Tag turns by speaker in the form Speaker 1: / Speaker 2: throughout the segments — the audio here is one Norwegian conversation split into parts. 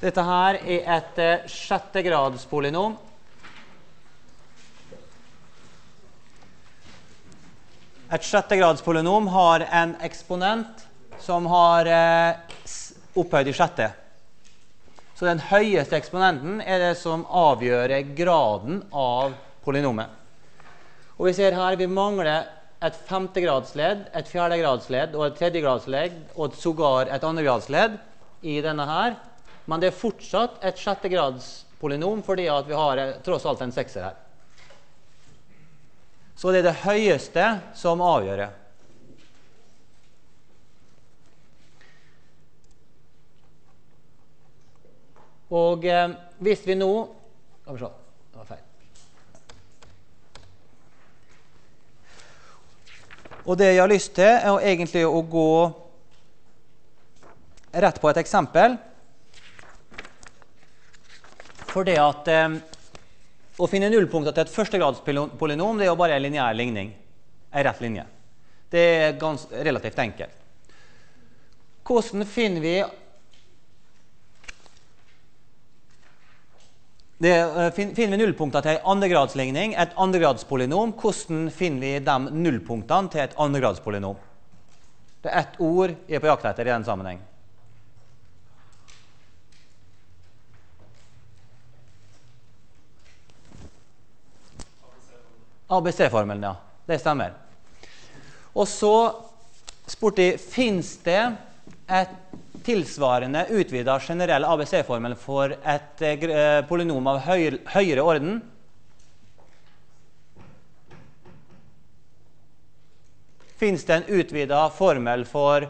Speaker 1: Dette her er et sjettegrads polynom. Et sjettegrads polynom har en eksponent som har opphøyd i sjette. Så den høyeste eksponenten er det som avgjør graden av polynomet. Og vi ser her, vi mangler et femtegradsledd, et fjerdegradsledd og et tredjegradsledd og sågar et andregradsledd i denne her. Men det er fortsatt et sjettegrads polynom fordi at vi har tross alt en sekser her. Så det er det høyeste som avgjør det. Og hvis vi nå... Skal vi se, det var feil. Og det jeg har lyst til er egentlig å gå rett på et eksempel. For det at å finne nullpunkter til et førstegrads polynom, det er jo bare en lineær ligning. En rett linje. Det er relativt enkelt. Hvordan finner vi nullpunkter til en andregradsligning, et andregradspolynom? Hvordan finner vi de nullpunktene til et andregradspolynom? Det er ett ord jeg er på jakt etter i den sammenheng. ABC-formelen, ja. Det stemmer. Og så spurte jeg, finnes det et tilsvarende utvidet generell ABC-formel for et polynom av høyere orden? Finnes det en utvidet formel for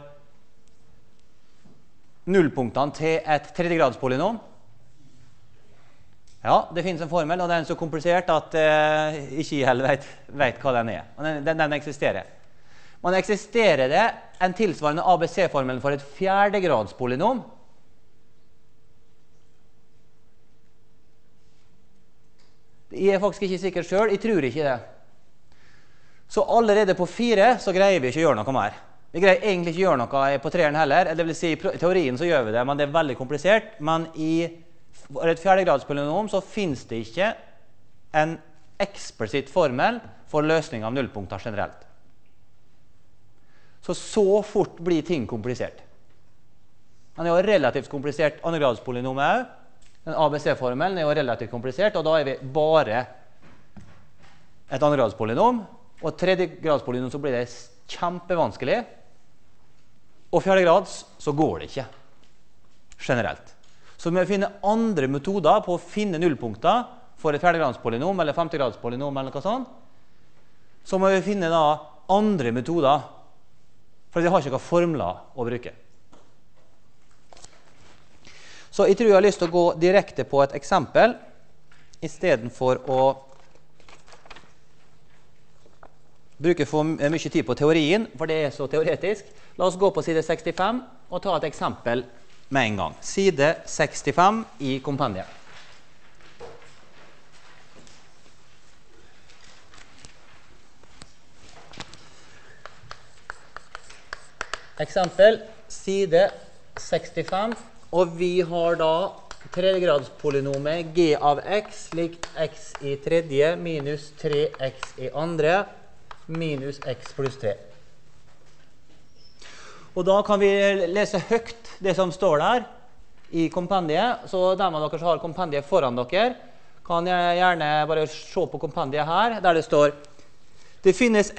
Speaker 1: nullpunktene til et tredjegrads polynom? Ja, det finnes en formel, og den er så komplisert at ikke jeg heller vet hva den er. Den eksisterer. Men eksisterer det en tilsvarende ABC-formel for et fjerdegrads polynom? Jeg er faktisk ikke sikker selv, jeg tror ikke det. Så allerede på 4 så greier vi ikke å gjøre noe mer. Vi greier egentlig ikke å gjøre noe på 3-eren heller, det vil si i teorien så gjør vi det, men det er veldig komplisert. Men for et fjerdegrads polynom så finnes det ikke en eksplisitt formel for løsning av nullpunkter generelt. Så fort blir ting komplisert. Den er jo relativt komplisert andregrads polynom også. Den ABC-formelen er jo relativt komplisert, og da er vi bare et andregrads polynom. Og tredjegrads polynom så blir det kjempevanskelig. Og fjerdegrads så går det ikke generelt. Så vi må finne andre metoder på å finne nullpunkter for et fjerdegrads polynom eller femtegrads polynom eller noe sånt. Så må vi finne da andre metoder, for vi har ikke noen formler å bruke. Så jeg tror jeg har lyst til å gå direkte på et eksempel, i stedet for å bruke for mye tid på teorien, for det er så teoretisk. La oss gå på side 65 og ta et eksempel med en gang. Side 65 i kompendiet. Eksempel, side 65, og vi har da tredjegradspolynomet g av x lik x i tredje minus 3x i andre minus x pluss 3. Og da kan vi lese høyt det som står der i kompendiet. Så de av dere som har kompendiet foran dere, kan jeg gjerne bare se på kompendiet her, der det står det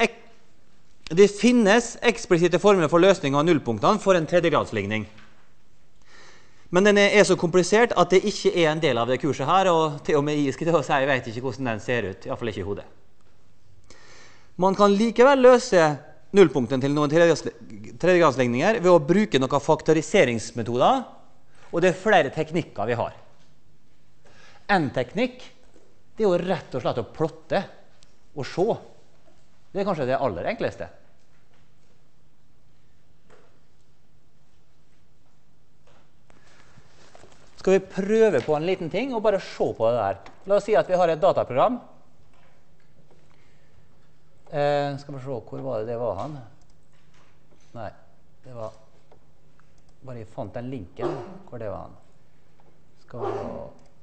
Speaker 1: finnes eksplisitte formler for løsning av nullpunktene for en tredjegradsligning. Men den er så komplisert at det ikke er en del av det kurset her, og til og med jeg vet ikke hvordan den ser ut, i hvert fall ikke i hodet. Man kan likevel løse nullpunkten til noen tredjegradsligninger ved å bruke noen faktoriseringsmetoder, og det er flere teknikker vi har. En teknikk, det er jo rett og slett å plotte og se. Det er kanskje det aller enkleste. Skal vi prøve på en liten ting og bare se på det der. La oss si at vi har et dataprogram. Skal vi se, hvor var det var han? Nei, det var... Bare jeg fant den linken, hvor det var han. Skal vi ha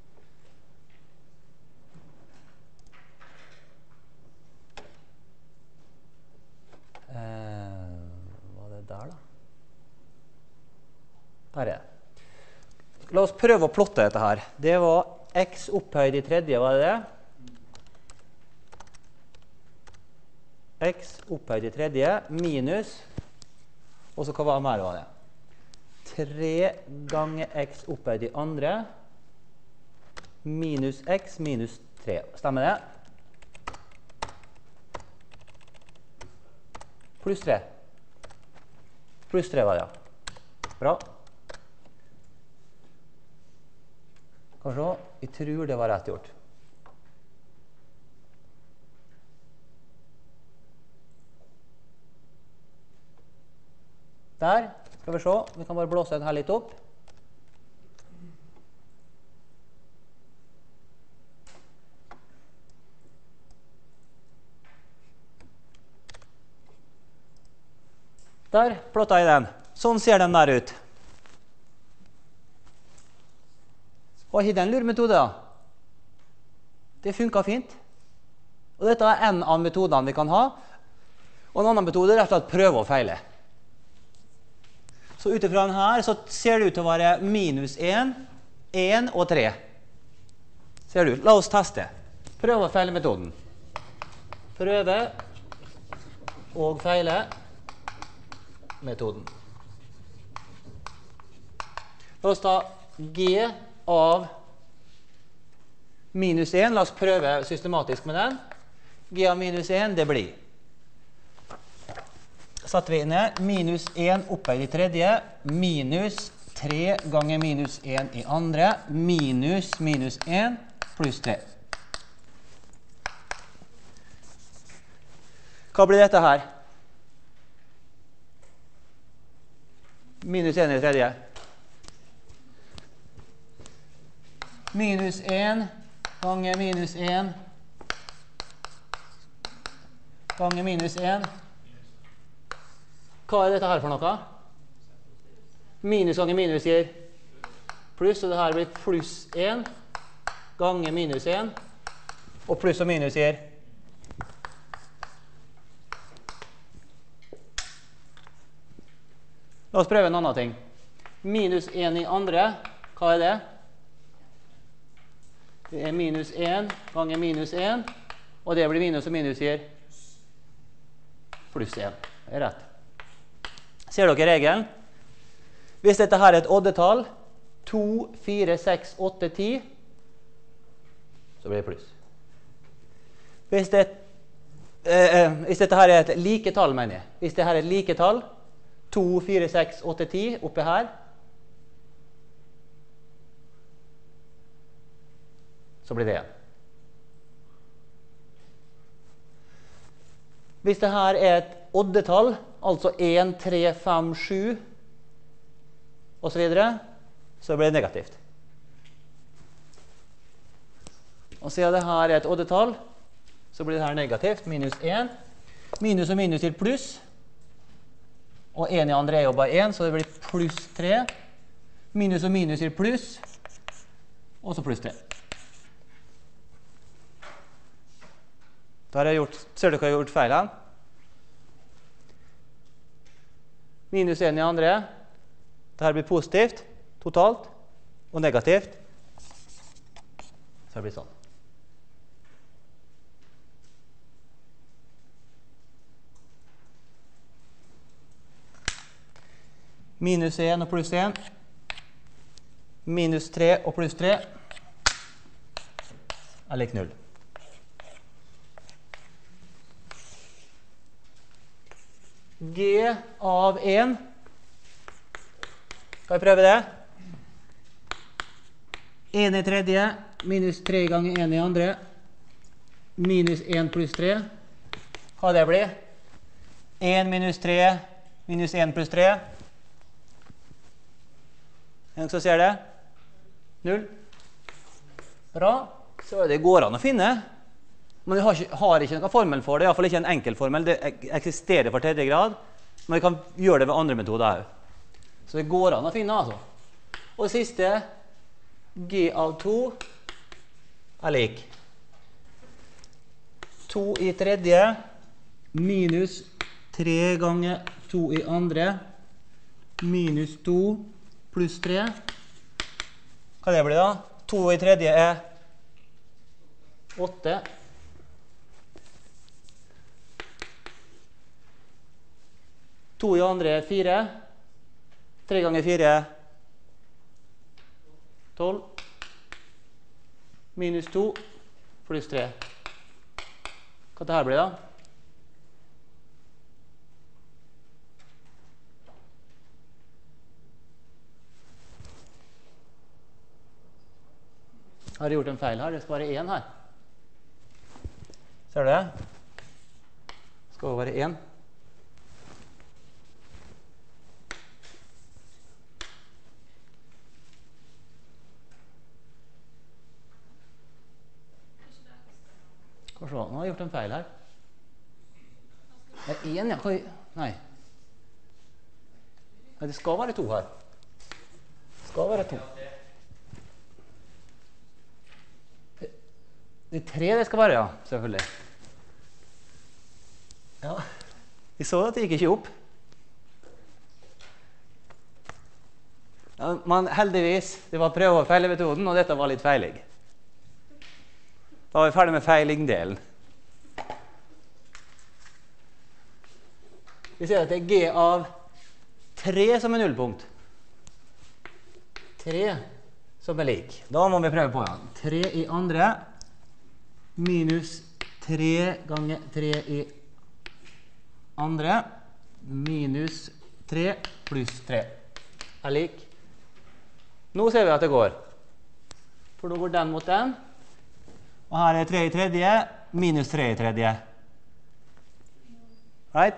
Speaker 1: hva er det der da? Der er det. La oss prøve å plotte dette her. Det var x opphøyd i tredje, var det det? X opphøyd i tredje minus, og så hva mer var det? 3 ganger x opphøyd i andre minus x minus 3. Stemmer det? Pluss 3. Pluss 3 var det, ja. Bra. Kanskje, jeg tror det var rett gjort. Der, skal vi se. Vi kan bare blåse den her litt opp. Der plottet jeg den. Sånn ser den der ut. Og har den lurmetode da? Det funker fint. Og dette er en av metodene vi kan ha. Og en annen metode er rett og slett prøve og feile. Så utifra den her så ser det ut til å være minus 1, 1 og 3. Ser du? La oss teste. Prøve og feile metoden. Prøve og feile metoden. La oss ta g av minus 1. La oss prøve systematisk med den. G av minus 1, det blir. Satte vi inn her. Minus 1 opphøyd i tredje. Minus 3 ganger minus 1 i andre. Minus minus 1 pluss 3. Hva blir dette her? Minus 1 i tredje. Minus 1 ganger minus 1 ganger minus 1. Hva er dette her for noe? Minus ganger minus gir pluss, og det her blir pluss 1 ganger minus 1, og pluss og minus gir. La oss prøve en annen ting. Minus 1 i andre, hva er det? Det er minus 1 ganger minus 1, og det blir minus og minus gir pluss 1. Det er rett. Ser dere regelen? Hvis dette her er et oddetall, 2, 4, 6, 8, 10, så blir det pluss. Hvis dette her er et liketall, mener jeg. Hvis dette her er et liketall, 2, 4, 6, 8, 10, oppe her, så blir det 1. Hvis det her er et oddetall, altså 1, 3, 5, 7, og så videre, så blir det negativt. Og siden det her er et oddetall, så blir det her negativt, minus 1. Minus og minus gir pluss, og 1 i andre er jo bare 1, så det blir pluss 3. Minus og minus gir pluss, og så pluss 3. Da har jeg gjort, ser dere hva jeg har gjort feil her? Minus 1 i andre. Dette blir positivt, totalt, og negativt. Så det blir sånn. Minus 1 og pluss 1. Minus 3 og pluss 3 er lik 0. G av 1. Skal vi prøve det? 1 i tredje, minus 3 ganger 1 i andre, minus 1 pluss 3. Hva det blir? 1 minus 3, minus 1 pluss 3. En som ser det? 0. Bra. Så det går an å finne. Men vi har ikke noen formel for det, i hvert fall ikke en enkel formel. Det eksisterer for tredje grad, men vi kan gjøre det ved andre metoder også. Så det går an å finne, altså. Og det siste G av 2 er lik 2 i tredje minus 3 ganger 2 i andre minus 2 pluss 3. Hva det blir da? 2 i tredje er 8. 2 i andre er 4. 3 ganger 4 er 12. Minus 2 pluss 3. Hva det her blir da? Har jeg gjort en feil her? Det skal være 1 her. Ser du det? Det skal være 1. Nå har jeg gjort en feil her. Det er 1, ja. Nei. Nei, det skal være 2 her. Det skal være 2. Det er 3 det skal være, ja. Selvfølgelig. Ja. Vi så at det gikk ikke opp. Ja, men heldigvis, det var prøve- og feile-metoden, og dette var litt feilig. Da var vi ferdig med feiling-delen. Vi ser at det er G av 3 som er nullpunkt. 3 som er lik. Da må vi prøve på igjen. 3 i andre minus 3 ganger 3 i andre minus 3 pluss 3 er lik. Nå ser vi at det går. For nå går den mot den. Og her er 3 i tredje minus 3 i tredje. Right?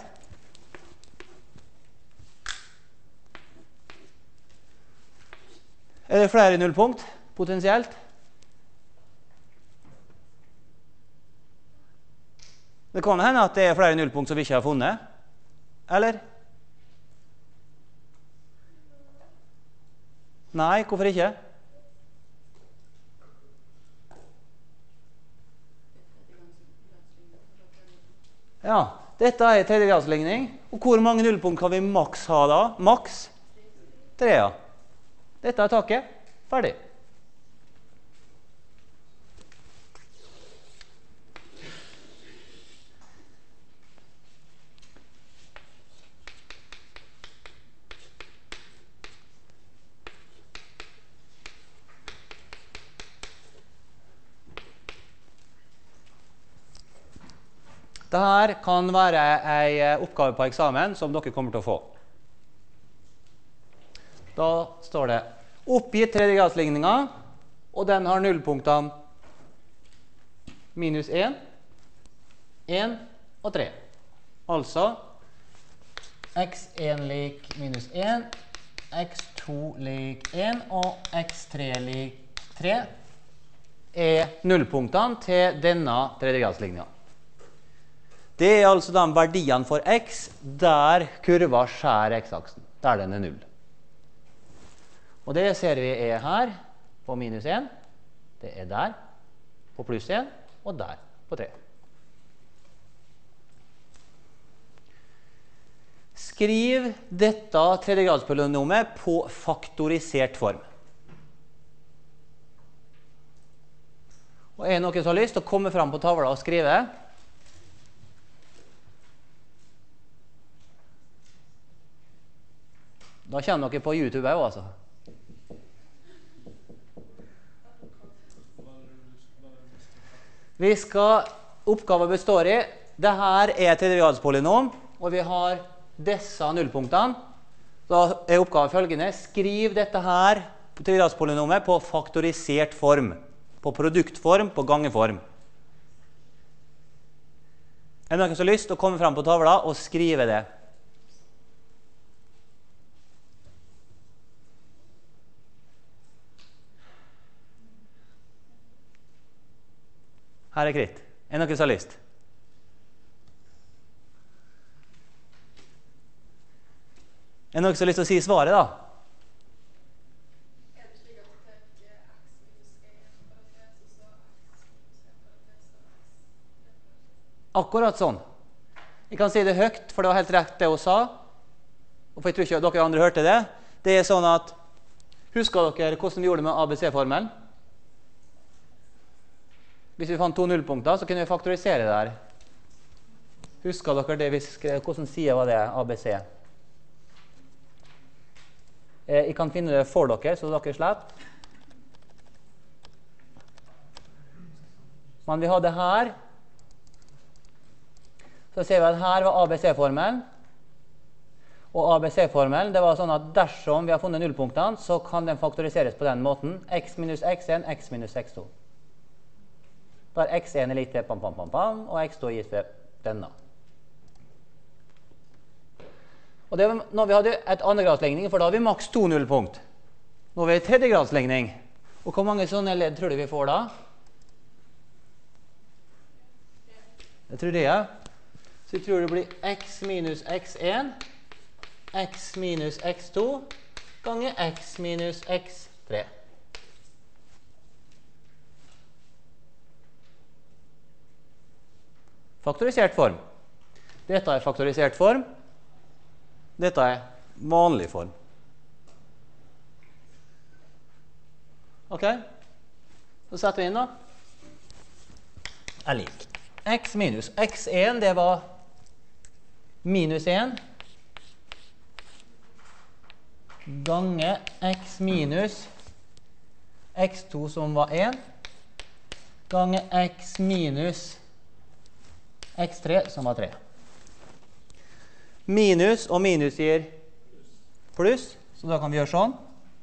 Speaker 1: Er det flere nullpunkt, potensielt? Det kan hende at det er flere nullpunkt som vi ikke har funnet. Eller? Nei, hvorfor ikke? Ja, dette er tredjegradsligning. Og hvor mange nullpunkt kan vi maks ha da? Maks 3, ja. Dette er taket. Ferdig. Dette kan være en oppgave på eksamen som dere kommer til å få. Da står det oppgitt tredjegradsligninger, og den har nullpunktene minus 1, 1 og 3. Altså x1 lik minus 1, x2 lik 1 og x3 lik 3 er nullpunktene til denne tredjegradsligningen. Det er altså de verdiene for x der kurva skjærer x-aksen, der den er 0. Og det ser vi er her på minus 1, det er der på pluss 1, og der på 3. Skriv dette tredjegradspolynomet på faktorisert form. Og er det noen som har lyst til å komme fram på tavla og skrive? Da kommer dere på YouTube også, altså. Oppgaven består i, dette er tredjegradspolynom, og vi har disse nullpunktene. Da er oppgaven følgende, skriv dette her på tredjegradspolynomet på faktorisert form, på produktform, på gangeform. Er det noen som har lyst til å komme frem på tavla og skrive det? Her er kritt. Er det noen som har lyst? Er det noen som har lyst til å si svaret da? Er det slik at du tar x Akkurat sånn. Jeg kan si det høyt, for det var helt rett det hun sa. Og for jeg tror ikke dere andre hørte det. Det er sånn at, husker dere hvordan vi gjorde det med ABC-formelen? Hvis vi fant to nullpunkter, så kunne vi faktorisere det der. Husker dere det vi skrev? Hvordan side var det, ABC? Jeg kan finne det for dere, så dere slipper. Men vi hadde her. Så ser vi at her var ABC-formelen. Og ABC-formelen, det var sånn at dersom vi har funnet nullpunktene, så kan den faktoriseres på den måten. X minus x1, x minus x2. Der x1 er likt ved pam, pam, pam, pam, og x2 er gitt ved denne. Og det var når vi hadde et andregradsligning, for da har vi maks 2 nullpunkt. Nå har vi et tredjegradsligning. Og hvor mange sånne ledd tror du vi får da? Jeg tror det, ja. Så jeg tror det blir x minus x1, x minus x2, ganger x minus x3. Faktorisert form. Dette er faktorisert form. Dette er vanlig form. Ok? Så setter vi inn da. Er lik. X minus x1, det var minus 1. Gange x minus x2 som var 1. Gange x minus x3 som var 3. Minus og minus gir pluss, så da kan vi gjøre sånn.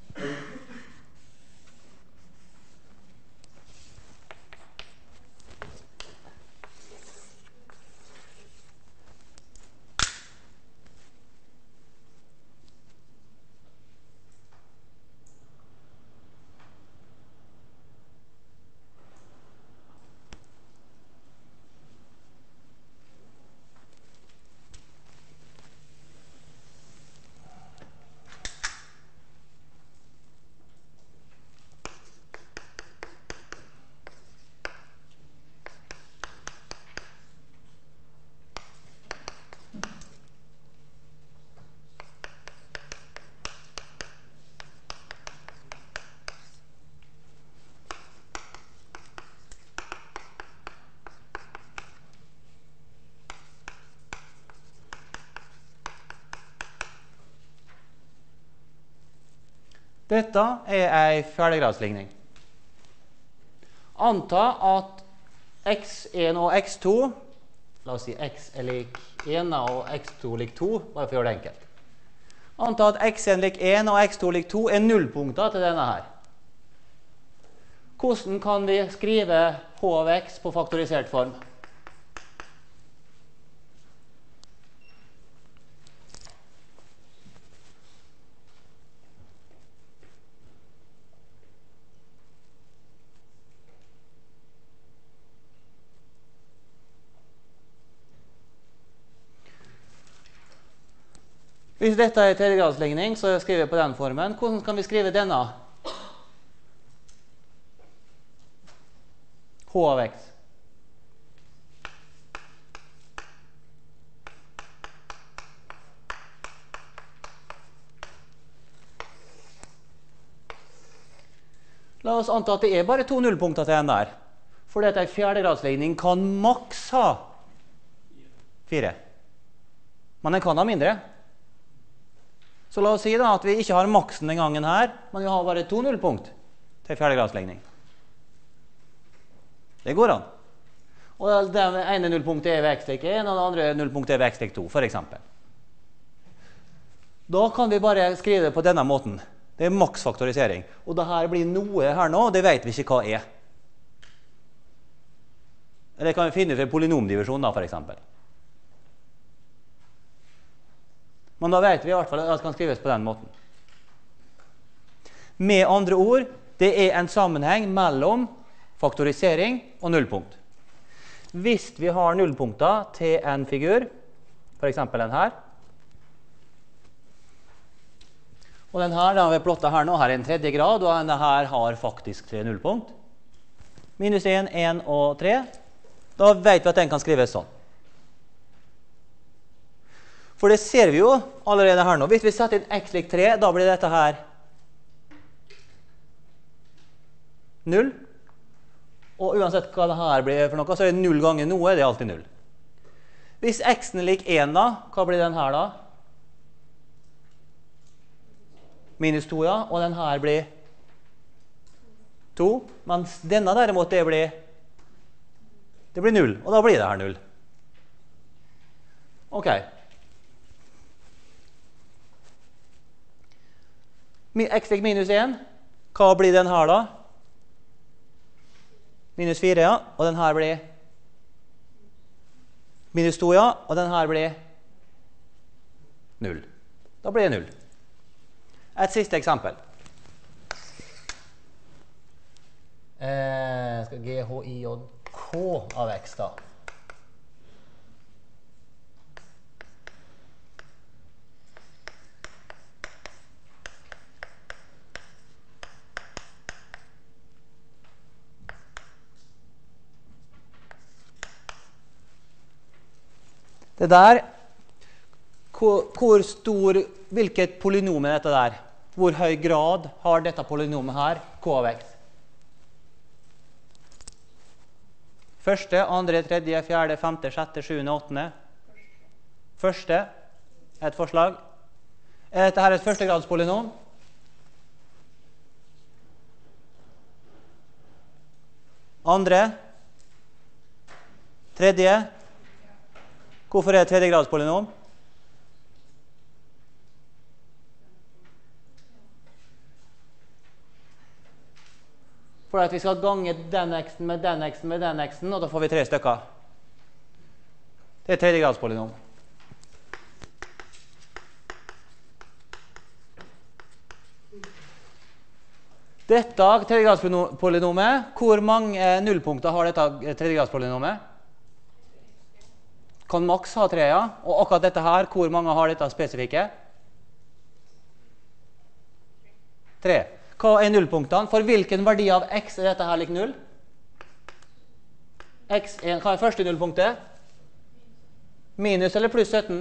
Speaker 1: Dette er en fjerdegradsligning. Anta at x1 og x2, la oss si x er lik 1 og x2 lik 2, bare for å gjøre det enkelt. Anta at x1 lik 1 og x2 lik 2 er nullpunkter til denne her. Hvordan kan vi skrive h av x på faktorisert form? Hvis dette er tredjegradsligning, så skriver jeg på den formen. Hvordan kan vi skrive denne? H av x. La oss anta at det er bare 2 nullpunkter til den der. For dette er fjerdegradsligning kan maks ha 4. Men den kan ha mindre. Så la oss si da at vi ikke har maksen den gangen her, men vi har bare 2 nullpunkt til fjerdegradsligning. Det går an. Og det ene nullpunktet er ved x lik 1, og det andre nullpunktet er ved x lik 2, for eksempel. Da kan vi bare skrive det på denne måten. Det er maksfaktorisering. Og det her blir noe her nå, det vet vi ikke hva er. Det kan vi finne ut ved polynomdivisjon da, for eksempel. Men da vet vi i hvert fall at det kan skrives på den måten. Med andre ord, det er en sammenheng mellom faktorisering og nullpunkt. Hvis vi har nullpunkter til en figur, for eksempel den her, og den her, da har vi plottet her nå, her er en tredje grad, og denne her har faktisk 3 nullpunkt. Minus 1, 1 og 3. Da vet vi at den kan skrives sånn. For det ser vi jo allerede her nå. Hvis vi setter inn x lik 3, da blir dette her 0. Og uansett hva det her blir for noe, så er det 0 ganger noe, er det alltid 0. Hvis x-en er lik 1 da, hva blir den her da? Minus 2, ja. Og den her blir 2. Mens denne derimot, det blir 0. Og da blir det her 0. Ok. X lik minus 1. Hva blir den her da? Minus 4, ja. Og den her blir minus 2, ja. Og den her blir 0. Da blir det 0. Et siste eksempel. Skal G, H, I, J, K av X da. Det der, hvilket polynom er dette der? Hvor høy grad har dette polynomet her, K av X? Første, andre, tredje, fjerde, femte, sjette, sjuende, åttende. Første, et forslag. Er dette her et førstegradspolynom? Andre, tredje. Hvorfor er det tredjegradspolynom? For at vi skal gange den x-en med den x-en med den x-en, og da får vi 3 stykker. Det er tredjegradspolynom. Dette tredjegradspolynomet, hvor mange nullpunkter har dette tredjegradspolynomet? Kan maks ha 3, ja. Og akkurat dette her, hvor mange har dette spesifikke? 3. Hva er nullpunktene? For hvilken verdi av x er dette her lik 0? X1, hva er første nullpunktet? Minus eller pluss 17?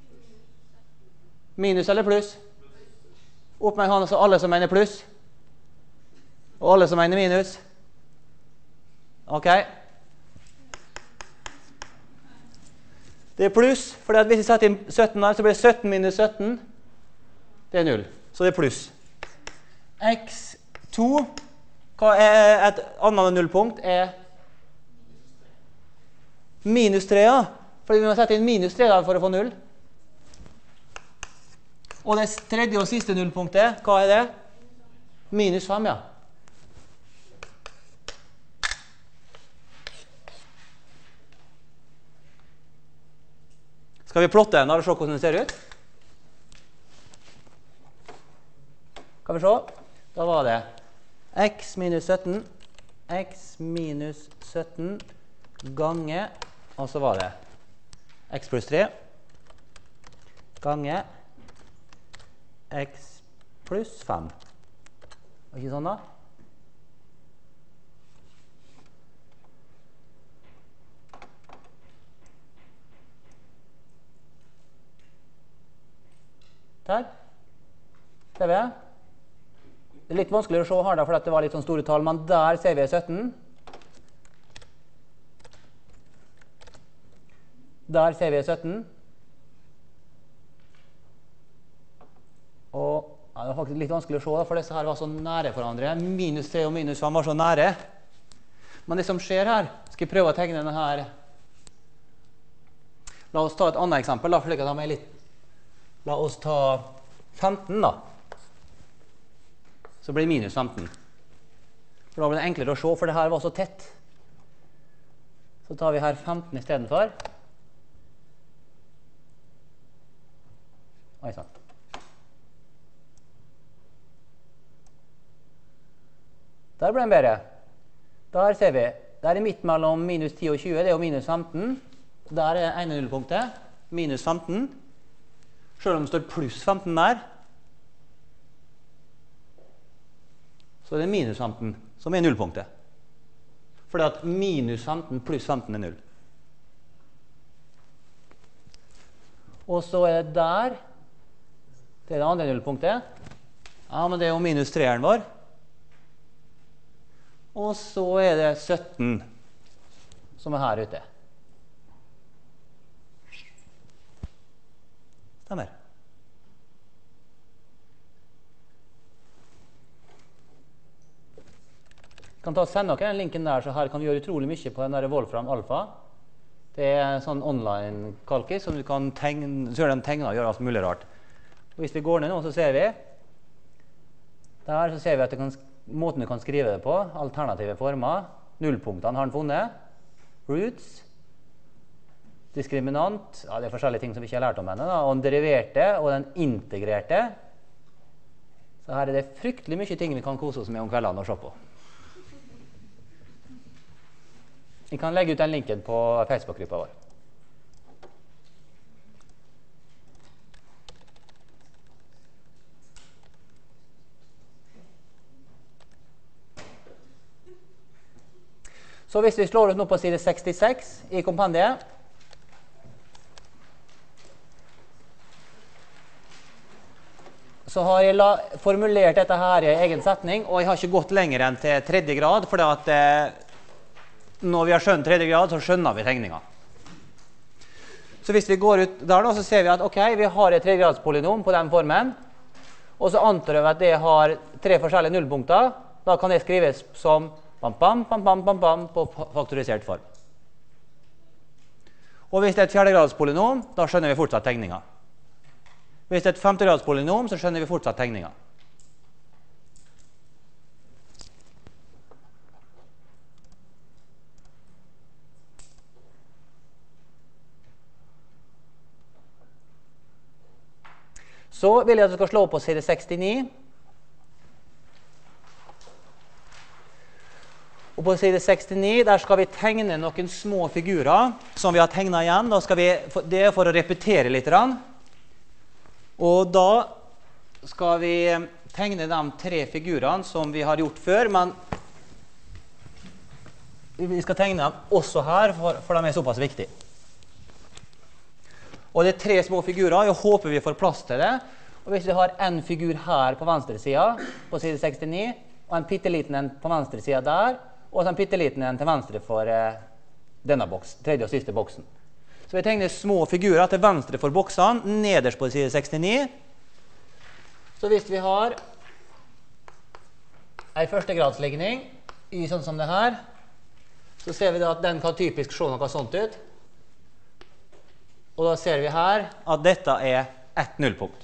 Speaker 1: Minus eller pluss? Opp med hånda så alle som mener pluss. Og alle som mener minus. Ok. Det er pluss, for hvis vi setter inn 17 her, så blir det 17 minus 17. Det er 0. Så det er pluss. X2, hva er et annet nullpunkt? Er minus 3, ja. Fordi vi må sette inn minus 3 for å få 0. Og det tredje og siste nullpunktet, hva er det? Minus 5, ja. Skal vi plotte den og se hvordan den ser ut? Kan vi se? Da var det x minus 17, x minus 17 gange, og så var det x pluss 3 gange x pluss 5. Var det ikke sånn da? Der. Ser vi? Det er litt vanskelig å se her da, for det var litt sånn store tall, men der ser vi 17. Der ser vi 17. Og ja, det var faktisk litt vanskelig å se da, for disse her var så nære for hverandre. Minus 3 og minus 5 var så nære. Men det som skjer her, skal jeg prøve å tegne denne her. La oss ta et annet eksempel da, for slik at de er litt. La oss ta 15 da. Så blir det minus 15. For da blir det enklere å se, for det her var så tett. Så tar vi her 15 i stedet for. Oi, sånn. Der ble den bedre. Der ser vi. Der er midt mellom minus 10 og 20, det er jo minus 15. Der er ene nullpunktet, minus 15. Selv om det står pluss 15 der, så er det minus 15 som er nullpunktet. Fordi at minus 15 pluss 15 er 0. Og så er det der. Det er det andre nullpunktet. Ja, men det er jo minus 3-eren vår. Og så er det 17 som er her ute. Stemmer. Jeg kan sende dere den linken der, så her kan du gjøre utrolig mye på den der Wolfram Alpha. Det er en sånn online-kalkis som du kan tegne, så gjør den tegner og gjør alt mulig rart. Og hvis vi går ned nå, så ser vi der, så ser vi at måten du kan skrive det på, alternative former, nullpunktene har den funnet, roots, diskriminant, ja, det er forskjellige ting som vi ikke har lært om henne, da, og den deriverte og den integrerte. Så her er det fryktelig mye ting vi kan kose oss med om kveldene og se på. Vi kan legge ut den linken på Facebook-gruppa vår. Så hvis vi slår ut nå på side 66 i kompendiet, så har jeg formulert dette her i egen setning, og jeg har ikke gått lenger enn til 3. grad, fordi at når vi har skjønt 3. grad, så skjønner vi tegninga. Så hvis vi går ut der nå, så ser vi at ok, vi har et 3-gradspolynom på den formen, og så antar vi at det har 3 forskjellige nullpunkter. Da kan det skrives som bam, bam, bam, bam, bam, bam på faktorisert form. Og hvis det er et 4-gradspolynom, da skjønner vi fortsatt tegninga. Hvis det er et 5-gradspolynom, så skjønner vi fortsatt tegninga. Så vil jeg at du skal slå på side 69. Og på side 69 der skal vi tegne noen små figurer som vi har tegnet igjen. Det er for å repetere litt. Og da skal vi tegne de 3 figurene som vi har gjort før, men vi skal tegne dem også her, for de er såpass viktige. Og det er 3 små figurer. Jeg håper vi får plass til det. Og hvis vi har en figur her på venstre siden, på side 69, og en pitteliten en på venstre siden der, og en pitteliten en til venstre for denne boksen, tredje og siste boksen. Så vi tegner små figurer til venstre for boksene, nederst på side 69. Så hvis vi har en førstegradsligning, i sånn som det her, så ser vi da at den kan typisk se noe sånt ut. Og da ser vi her at dette er et nullpunkt.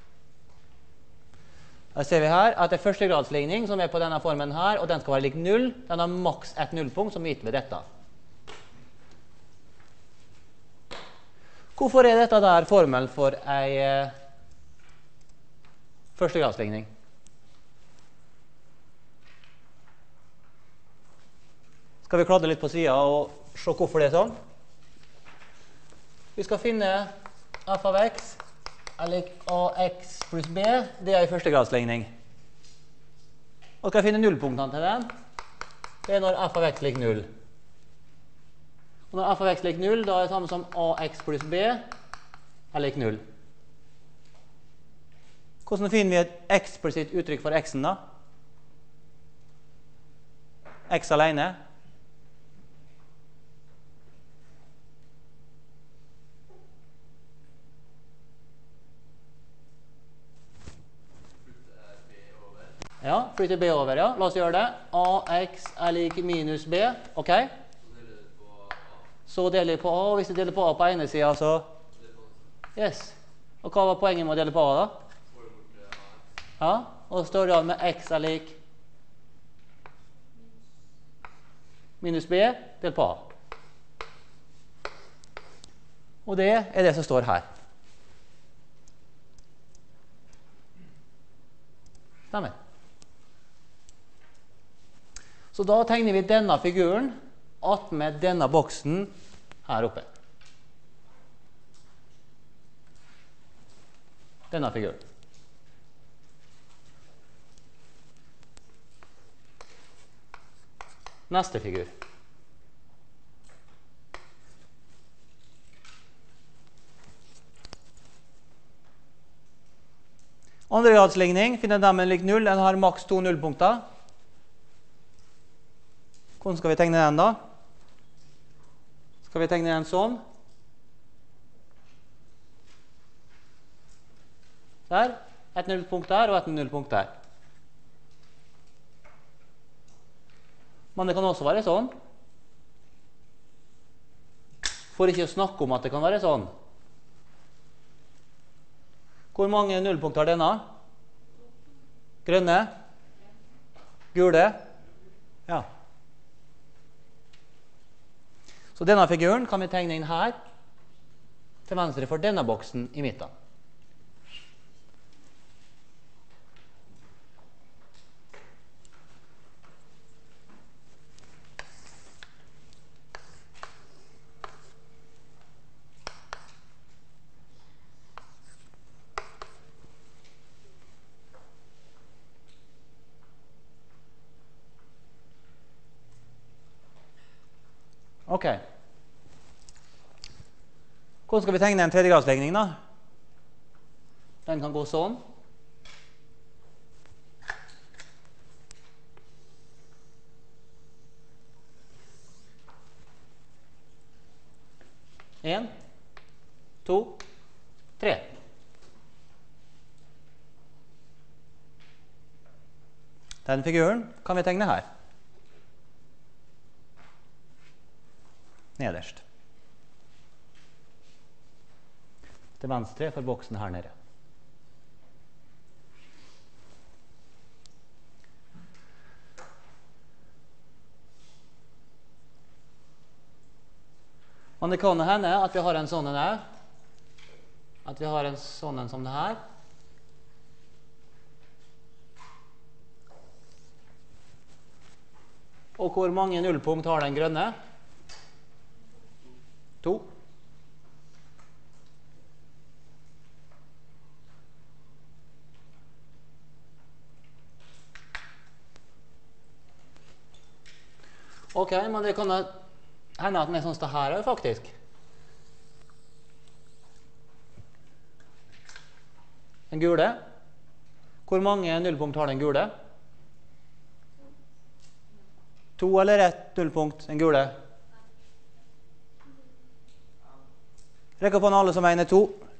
Speaker 1: Da ser vi her at det er førstegradsligning som er på denne formen her, og den skal være lik 0. Den har maks et nullpunkt som er gitt ved dette. Hvorfor er dette der formel for en førstegradsligning? Skal vi kladde litt på siden og se hvorfor det er sånn? Vi skal finne f av x er lik ax pluss b. Det er en førstegradsligning. Og skal jeg finne nullpunktene til den? Det er når f av x lik 0. Og når f av x lik 0, da er det samme som ax pluss b er lik 0. Hvordan finner vi et eksplisitt uttrykk for x-en da? X alene. Ja, flytter b over, ja. La oss gjøre det. Ax er lik minus b. Ok? Så deler vi på a. Og hvis vi deler på a på ene siden, så... Yes. Og hva var poenget med å dele på a da? Ja, og så står det med x er lik minus b, del på a. Og det er det som står her. Stemmer. Så da tegner vi denne figuren attmed denne boksen her oppe. Denne figuren. Neste figur. Andregradsligning, finner den med lik 0, den har maks 2 nullpunkter. Hvordan skal vi tegne den da? Skal vi tegne den sånn? Der, et nullpunkt der og et nullpunkt der. Men det kan også være sånn. For ikke å snakke om at det kan være sånn. Hvor mange nullpunkt har denne? Grønne? Gule? Ja. Så denne figuren kan vi tegne inn her, til venstre for denne boksen i midten. Ok. Hvordan skal vi tegne en tredjegradsligning da? Den kan gå sånn. En, to, tre. Den figuren kan vi tegne her. Nederst. Til venstre for boksen her nede. Men det kan hende at vi har en sånn her. At vi har en sånn som det her. Og hvor mange nullpunkt har den grønne? 2. Ok, men det kan hende at den er sånn som det her er faktisk. Den gule. Hvor mange nullpunkt har den gule? 2 eller 1 nullpunkt, den gule? Rekk opp hånden alle som mener 2.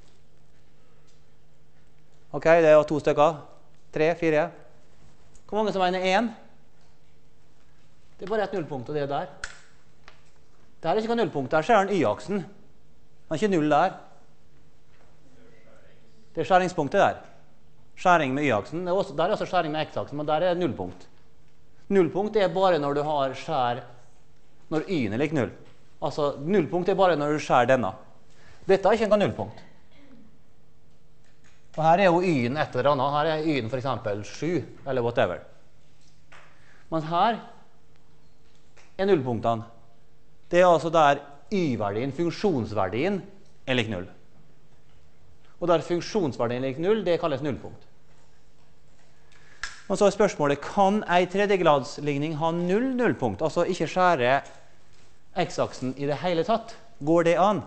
Speaker 1: Ok, det er 2 stykker. 3, 4. Hvor mange som mener 1? Det er bare et nullpunkt, og det er der. Der er ikke noe nullpunkt, der ser den y-aksen. Den er ikke 0 der. Det er skjæringspunktet der. Skjæring med y-aksen. Der er også skjæring med x-aksen, men der er det nullpunkt. Nullpunkt er bare når du har skjær når y-en er lik 0. Altså, nullpunkt er bare når du skjær denne. Dette er ikke en nullpunkt. Og her er jo y-en et eller annet. Her er y-en for eksempel 7, eller whatever. Men her er nullpunktene. Det er altså der y-verdien, funksjonsverdien, er lik 0. Og der funksjonsverdien er lik 0, det kalles nullpunkt. Og så er spørsmålet, kan en tredjegradsligning ha 0 nullpunkt? Altså ikke skjære x-aksen i det hele tatt. Går det an?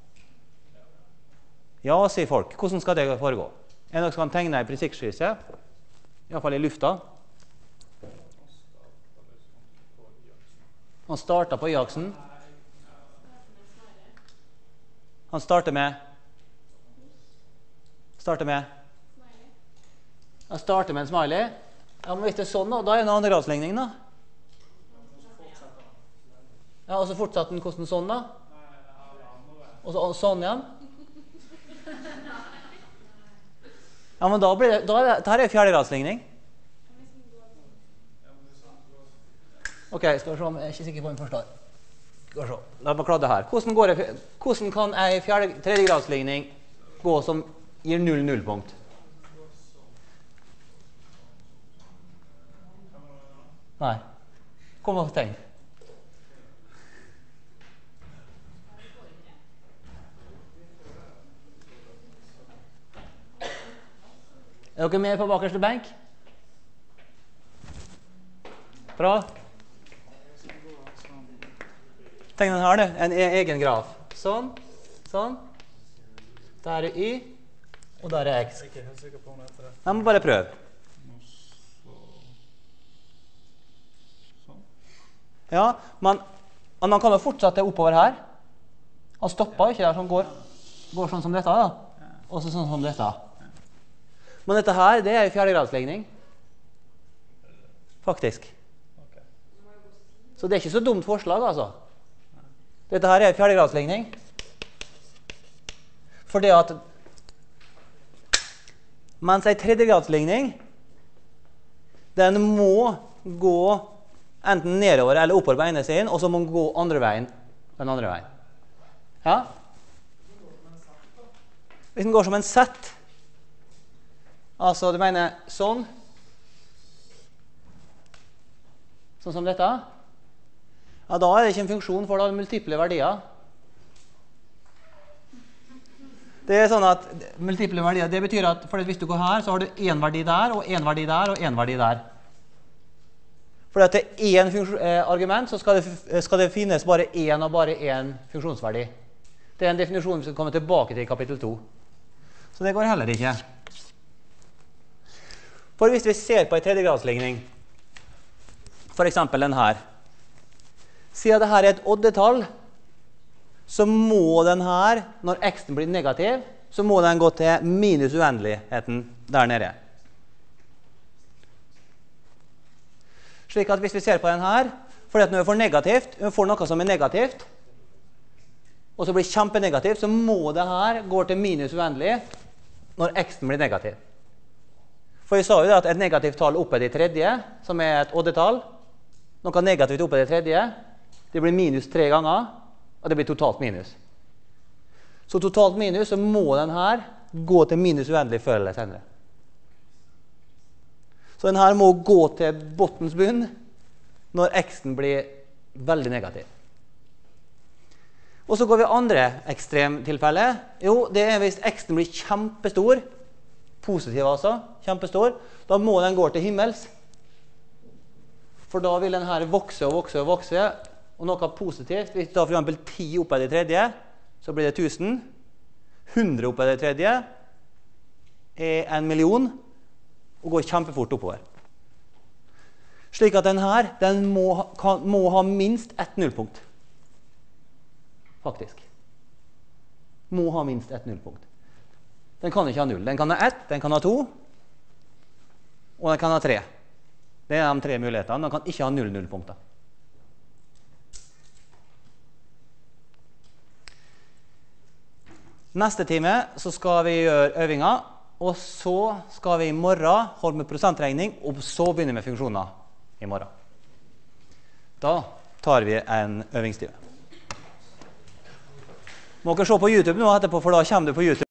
Speaker 1: Ja, sier folk. Hvordan skal det foregå? En av dere kan tegne en prinsippskisse, i hvert fall i lufta. Han starter på y-aksen. Han starter med en smiley. Ja, men hvis det er sånn, da er det en andregradsligning, da. Ja, og så fortsetter den hvordan sånn, da. Og så sånn igjen. Ja, men da blir det, dette er jo fjerdegradsligning. Ok, skal vi se om jeg er ikke sikker på om jeg forstår. Skal vi se, la meg kladde her. Hvordan kan en tredjegradsligning gå som gir 0 nullpunkt? Nei. Kom og tegn. Er dere med på bakerste benk? Bra. Tegn den her, det. En egen graf. Sånn. Sånn. Der er y. Og der er x.
Speaker 2: Jeg er ikke helt sikker på om det heter det.
Speaker 1: Jeg må bare prøve.
Speaker 2: Sånn.
Speaker 1: Ja, men han kan jo fortsette oppover her. Han stopper ikke der, så han går sånn som dette da. Og så sånn som dette. Men dette her, det er jo fjerdegradsligning. Faktisk.
Speaker 2: Ok.
Speaker 1: Så det er ikke så dumt forslag, altså. Dette her er fjerdegradsligning. For det at mens en tredjegradsligning, den må gå enten nedover eller oppover på ene siden, og så må den gå andre veien, den andre veien. Ja? Hvis den går som en sett, altså du mener sånn, sånn som dette, ja, da er det ikke en funksjon for da multiple verdier. Det er sånn at multiple verdier, det betyr at for hvis du går her, så har du en verdi der, og en verdi der, og en verdi der. For at det er en argument, så skal det finnes bare en og bare en funksjonsverdi. Det er en definisjon vi skal komme tilbake til i kapittel 2. Så det går heller ikke. For hvis vi ser på en tredjegradsligning, for eksempel den her, siden dette er et oddetall, så må den her, når x-en blir negativ, så må den gå til minus uendeligheten der nede. Slik at hvis vi ser på den her, fordi at når vi får negativt, vi får noe som er negativt, og så blir kjempenegativt, så må det her gå til minus uendelig når x-en blir negativ. For vi sa jo at et negativt tall oppe i tredje, som er et oddetall, noe negativt oppe i tredje, det blir minus 3 ganger, og det blir totalt minus. Så totalt minus, så må den her gå til minus uendelig før eller senere. Så den her må gå til bottens bunn når x-en blir veldig negativ. Og så går vi andre ekstremtilfelle. Jo, det er hvis x-en blir kjempestor, positiv altså, kjempestor, da må den gå til himmels. For da vil den her vokse og vokse og vokse, og noe positivt, hvis da for eksempel 10 oppe i det tredje, så blir det 1000. 100 oppe i det tredje er 1 million, og går kjempefort oppover. Slik at den her, den må ha minst ett nullpunkt. Faktisk. Må ha minst ett nullpunkt. Den kan ikke ha 0. Den kan ha 1, den kan ha 2, og den kan ha 3. Det er de 3 mulighetene. Den kan ikke ha 0 nullpunkter. Neste time så skal vi gjøre øvinger, og så skal vi i morgen holde med prosentregning, og så begynne med funksjoner i morgen. Da tar vi en øvingstime. Må dere se på YouTube nå etterpå, for da kommer du på YouTube.